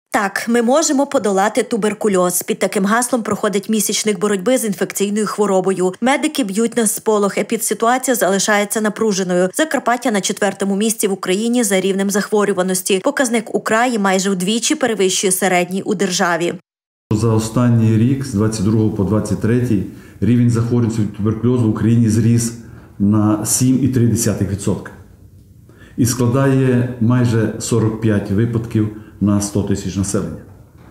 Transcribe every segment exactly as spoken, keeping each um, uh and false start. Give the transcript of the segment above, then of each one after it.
Так, ми можемо подолати туберкульоз. Під таким гаслом проходить місячник боротьби з інфекційною хворобою. Медики б'ють на сполох, епідситуація залишається напруженою. Закарпаття на четвертому місці в Україні за рівнем захворюваності. Показник у краї майже вдвічі перевищує середній у державі. За останній рік, з двадцять другого по двадцять третій, рівень захворюваності від туберкульозу в Україні зріс на сім цілих три десятих відсотка. І складає майже сорок п'ять випадків на сто тисяч населення.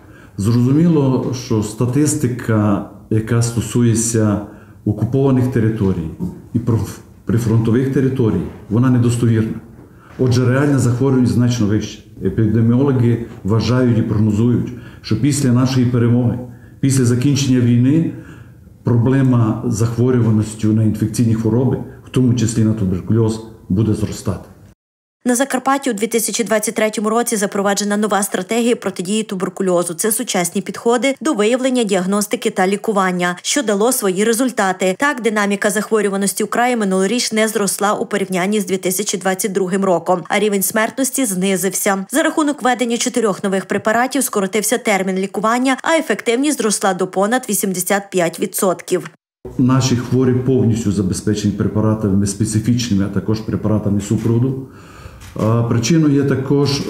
Зрозуміло, що статистика, яка стосується окупованих територій і прифронтових територій, вона недостовірна. Отже, реальна захворюваність значно вища. Епідеміологи вважають і прогнозують, що після нашої перемоги, після закінчення війни, проблема захворюваності на інфекційні хвороби, в тому числі на туберкульоз, буде зростати. На Закарпатті у дві тисячі двадцять третьому році запроваджена нова стратегія протидії туберкульозу. Це сучасні підходи до виявлення, діагностики та лікування, що дало свої результати. Так, динаміка захворюваності у краї минулоріч не зросла у порівнянні з дві тисячі двадцять другим роком, а рівень смертності знизився. За рахунок введення чотирьох нових препаратів скоротився термін лікування, а ефективність зросла до понад вісімдесят п'ять відсотків. Наші хворі повністю забезпечені препаратами специфічними, а також препаратами супроводу. Причиною є також,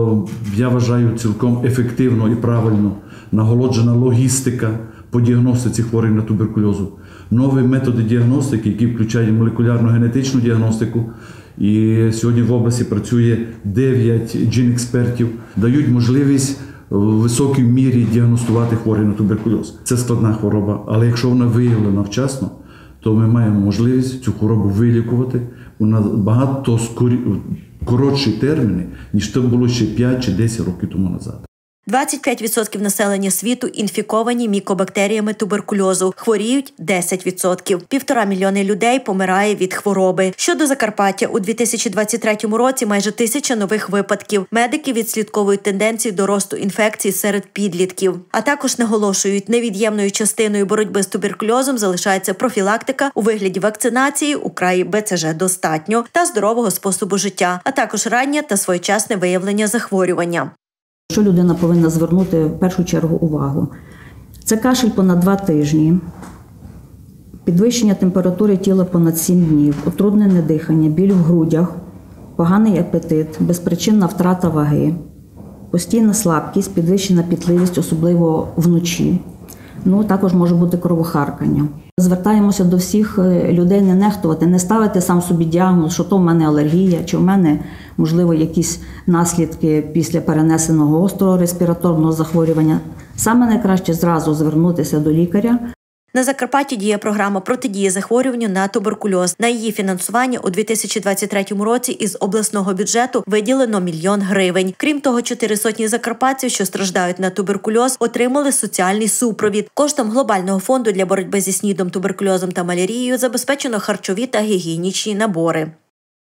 я вважаю, цілком ефективно і правильно наголоджена логістика по діагностиці хворих на туберкульозу. Нові методи діагностики, які включають молекулярно-генетичну діагностику, і сьогодні в області працює дев'ять джін-експертів, дають можливість в високій мірі діагностувати хворих на туберкульоз. Це складна хвороба, але якщо вона виявлена вчасно, то ми маємо можливість цю хворобу вилікувати у набагато скорі... коротші терміни, ніж це було ще п'ять чи десять років тому назад. двадцять п'ять відсотків населення світу інфіковані мікобактеріями туберкульозу, хворіють десять відсотків. Півтора мільйони людей помирає від хвороби. Щодо Закарпаття, у дві тисячі двадцять третьому році майже тисяча нових випадків. Медики відслідковують тенденції до росту інфекцій серед підлітків. А також наголошують, невід'ємною частиною боротьби з туберкульозом залишається профілактика у вигляді вакцинації, у краї Б Це Ж достатньо, та здорового способу життя, а також раннє та своєчасне виявлення захворювання. Що людина повинна звернути в першу чергу увагу? Це кашель понад два тижні, підвищення температури тіла понад сім днів, утруднене дихання, біль в грудях, поганий апетит, безпричинна втрата ваги, постійна слабкість, підвищена пітливість, особливо вночі. Ну, також може бути кровохаркання. Звертаємося до всіх людей не нехтувати, не ставити сам собі діагноз, що то в мене алергія, чи в мене, можливо, якісь наслідки після перенесеного гострого респіраторного захворювання. Саме найкраще зразу звернутися до лікаря. На Закарпатті діє програма протидії захворюванню на туберкульоз. На її фінансування у дві тисячі двадцять третьому році із обласного бюджету виділено мільйон гривень. Крім того, чотири сотні закарпатців, що страждають на туберкульоз, отримали соціальний супровід. Коштом глобального фонду для боротьби зі снідом, туберкульозом та малярією забезпечено харчові та гігієнічні набори.